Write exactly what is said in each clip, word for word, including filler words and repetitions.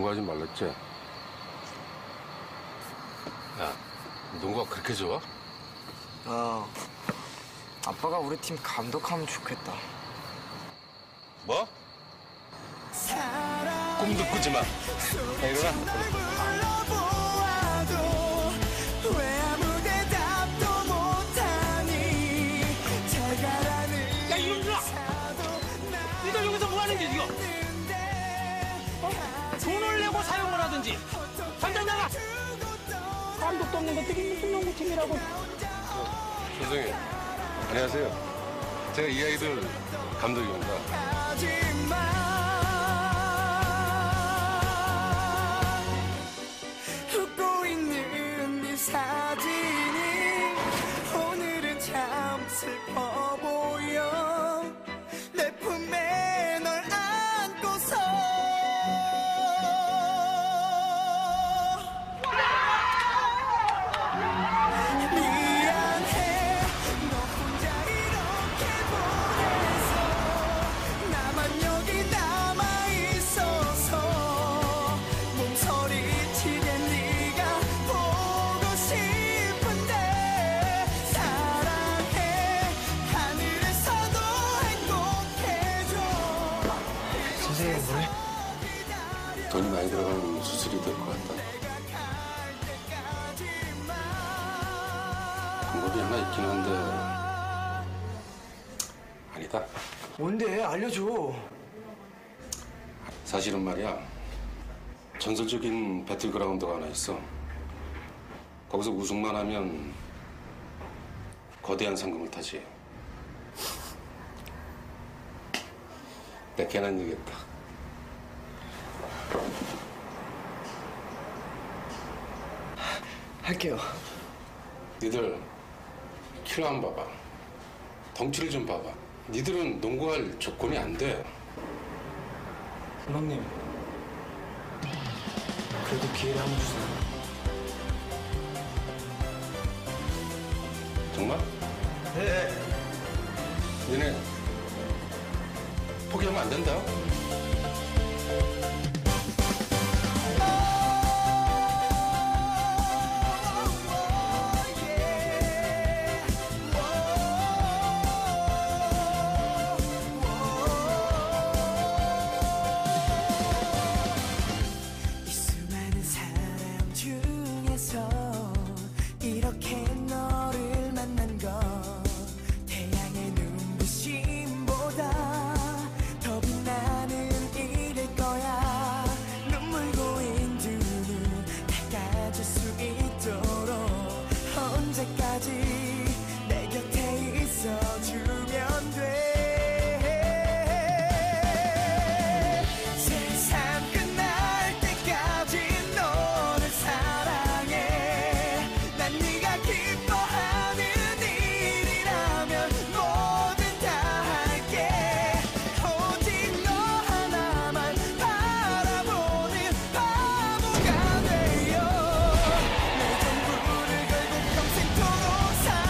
농구하지 말랬지? 야, 농구가 그렇게 좋아? 어, 아빠가 우리 팀 감독하면 좋겠다. 뭐? 꿈도 꾸지 마. 야, 일어나. 야, 이놈들아! 니들 여기서 뭐 하는 게 이거? 어? 돈을 내고 사용을 하든지. 당장 나가! 감독도 없는 것들이 무슨 농구팀이라고. 선생님, 안녕하세요. 제가 이 아이들 감독입니다. 웃고 있는 네 사진이 오늘은 참 슬퍼 보여. 내 품에 널 안고서 미안해 너 혼자 이렇게 보내서 나만 여기 남아있어서 몸서리치게 네가 보고 싶은데 사랑해 하늘에서도 행복해져. 선생님, 뭐해? 돈이 많이 들어가는 수술이 될 것 같다. 방법이 하나 있긴 한데 아니다. 뭔데? 알려줘. 사실은 말이야, 전설적인 배틀그라운드가 하나 있어. 거기서 우승만 하면 거대한 상금을 타지. 내 괜한 얘기했다. 할게요. 니들 키로 한번 봐봐. 덩치를 좀 봐봐. 니들은 농구할 조건이 안 돼. 감독님, 그래도 기회를 한번 주세요. 정말? 네. 니네 포기하면 안 된다. 이 수많은 사람 중에서 이렇게 너를 만난 건 태양의 눈부심보다 더 빛나는 일일 거야. 눈물 고인 두 눈 닦아줄 수 있도록 언제까지 내 곁에 있어주면 돼. 세상 끝날 때까지 너를 사랑해. 난 네가 기뻐하는 일이라면 뭐든 다 할게. 오직 너 하나만 바라보는 바보가 되어 내 전부를 걸고 평생토록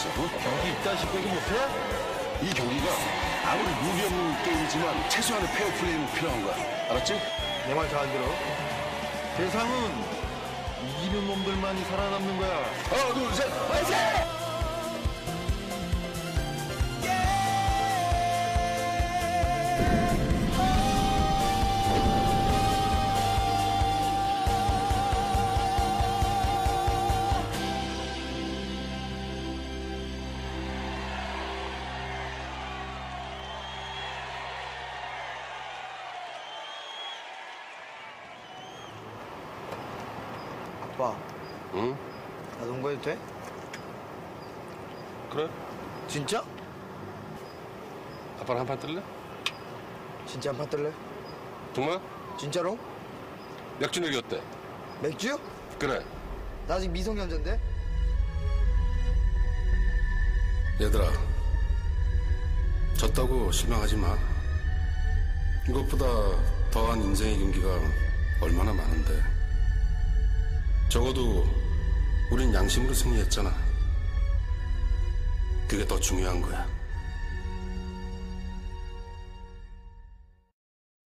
있어. 어? 경기 있다 싶어도 못해? 이 경기가 아무리 무리 없는 게임이지만 최소한의 페어플레이는 필요한 거야. 알았지? 내 말 잘 들어. 세상은 이기는 놈들만이 살아남는 거야. 하나, 둘, 셋, 화이팅! 아빠, 응? 나 농구해도 돼? 그래? 진짜? 아빠랑 한판 뜰래? 진짜 한 판 뜰래? 정말? 진짜로? 맥주 내기 어때? 맥주? 그래. 나 아직 미성년자인데? 얘들아, 졌다고 실망하지 마. 이것보다 더한 인생의 경기가 얼마나 많은데. 적어도 우린 양심으로 승리했잖아. 그게 더 중요한 거야.